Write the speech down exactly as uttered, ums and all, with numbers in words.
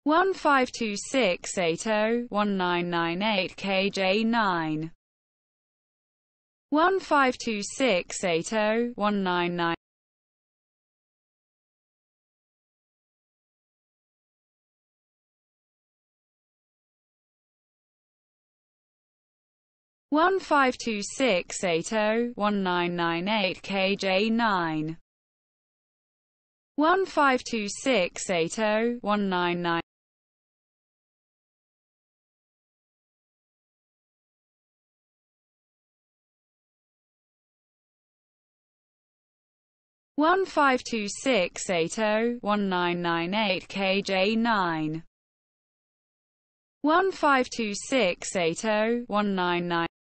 one five two six eight zero one nine nine eight K J nine one five two six eight zero one nine nine one five two six eight zero one nine nine eight K J nine one five two six eight zero one nine nine one five two six eight zero one nine nine eight K J nine one five two six eight zero one nine nine